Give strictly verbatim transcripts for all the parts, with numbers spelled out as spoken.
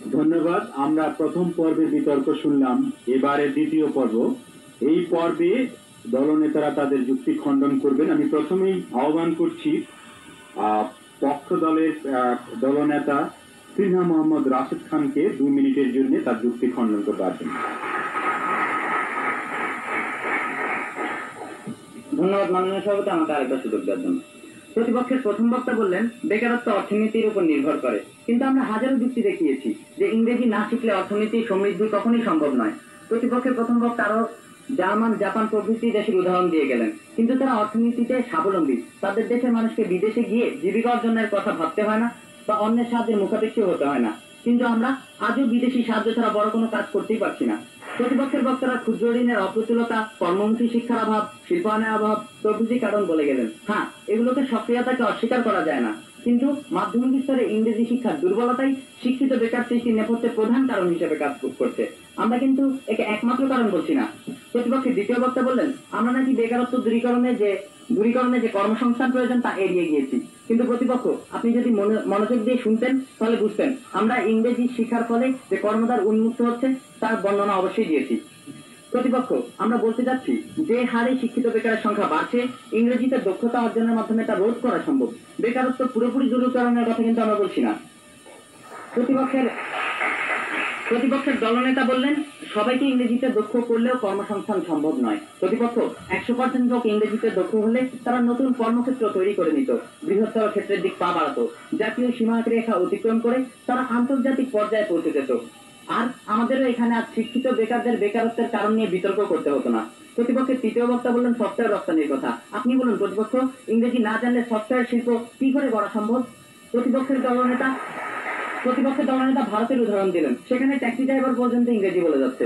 ধন্যবাদ। আমরা প্রথম পর্বে বিতর্ক শুনলাম, এবারে দ্বিতীয় পর্ব। এই পর্বে দলনেতারা তাদের যুক্তি খণ্ডন করবেন। আমি প্রথমেই আহ্বান করছি পক্ষ দলের দলনেতা সিনহা মোহাম্মদ রাশেদ খানকে দুই মিনিটের জন্য তার যুক্তি খণ্ডন করতে আসেন। ধন্যবাদ মাননীয় সভাপতি, আমাকে আরেকটা সুযোগ দেওয়ার জন্য। প্রতিপক্ষের প্রথম বক্তা বললেন বেকারত্ব অর্থনীতির উপর নির্ভর করে, কিন্তু আমরা হাজারো যুক্তি দেখিয়েছি যে ইংরেজি না শিখলে অর্থনীতি সমৃদ্ধি কখনোই সম্ভব নয়। প্রতিপক্ষের প্রথম বক্তা আরো জার্মান, জাপান প্রভৃতি দেশের উদাহরণ দিয়ে গেলেন, কিন্তু তারা অর্থনীতিতে স্বাবলম্বী। তাদের দেশের মানুষকে বিদেশে গিয়ে জীবিকা অর্জনের কথা ভাবতে হয় না বা অন্যের সাহায্যের মুখাপেক্ষী হতে হয় না, কিন্তু আমরা আজও বিদেশি সাহায্য ছাড়া বড় কোনো কাজ করতেই পারছি না। প্রতিপক্ষের বক্তারা ক্ষুদ্র ঋণের অপ্রতুলতা, কর্মমুখী শিক্ষার অভাব, শিল্পায়নের অভাব প্রভৃতি কারণ বলে গেলেন। হ্যাঁ, এগুলোকে সক্রিয়তাকে অস্বীকার করা যায় না, কিন্তু মাধ্যমিক স্তরে ইংরেজি শিক্ষার দুর্বলতাই শিক্ষিত বেকার সৃষ্টির নেপথ্যে প্রধান কারণ হিসেবে কাজ করছে। আমরা কিন্তু একে একমাত্র কারণ বলছি না। প্রতিপক্ষের দ্বিতীয় বক্তা বললেন আমরা নাকি বেকারত্ব দূরীকরণে যে দূরীকরণে যে কর্মসংস্থান প্রয়োজন তা এড়িয়ে গিয়েছি, কিন্তু প্রতিপক্ষ আপনি যদি মনোযোগ দিয়ে শুনতেন তাহলে বুঝতেন আমরা ইংরেজি শিক্ষার ফলে যে কর্মদ্বার উন্মুক্ত হচ্ছে তার বর্ণনা অবশ্যই দিয়েছি। প্রতিপক্ষ আমরা বলতে যাচ্ছি যে হারে শিক্ষিত বেকারের সংখ্যা বাড়ছে, ইংরেজিতে দক্ষতা অর্জনের মাধ্যমে তা রোধ করা সম্ভব। বেকারত্ব পুরোপুরি দূরীকরণের কথা কিন্তু আমরা বলছি না। প্রতিপক্ষের প্রতিপক্ষের দলনেতা বললেন সবাইকে ইংরেজিতে দক্ষ করলেও কর্মসংস্থান সম্ভব নয়। প্রতিপক্ষ একশো পার্সেন্ট লোক ইংরেজিতে দক্ষ হলে তারা নতুন কর্মক্ষেত্র তৈরি করে নিত, বৃহত্তর ক্ষেত্রের দিক পা বাড়াতো, জাতীয় সীমারেখা অতিক্রম করে তারা আন্তর্জাতিক পর্যায়ে পৌঁছে যেত। আর আমাদেরও এখানে আজ শিক্ষিত বেকারদের বেকারত্বের কারণ নিয়ে বিতর্ক করতে হতো না। প্রতিপক্ষের তৃতীয় বক্তা বললেন সফটওয়্যার রপ্তানির কথা। আপনি বলুন প্রতিপক্ষ ইংরেজি না জানলে সফটওয়্যার শিল্প কি করে গড়া সম্ভব? প্রতিপক্ষের দলনেতা প্রতিপক্ষের দলনেতা ভারতের উদাহরণ দিলেন, সেখানে ট্যাক্সি ড্রাইভার পর্যন্ত ইংরেজি বলে যাচ্ছে।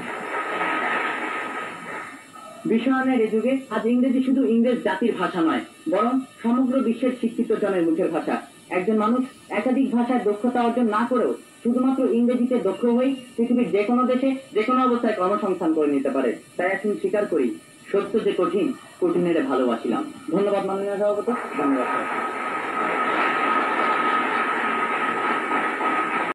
বিশ্বায়নের এই যুগে আজ ইংরেজি শুধু ইংরেজ জাতির ভাষা নয়, বরং সমগ্র বিশ্বের শিক্ষিত জনের মুখের ভাষা। একজন মানুষ একাধিক ভাষায় দক্ষতা অর্জন না করেও শুধুমাত্র ইংরেজিতে দক্ষ হয়ে পৃথিবীর যে কোনো দেশে যে কোনো অবস্থায় কর্মসংস্থান করে নিতে পারে। তাই এখন স্বীকার করি সত্য যে কঠিন, কঠিনের ভালোবাসিলাম। ধন্যবাদ মাননীয় সভাপতি, ধন্যবাদ।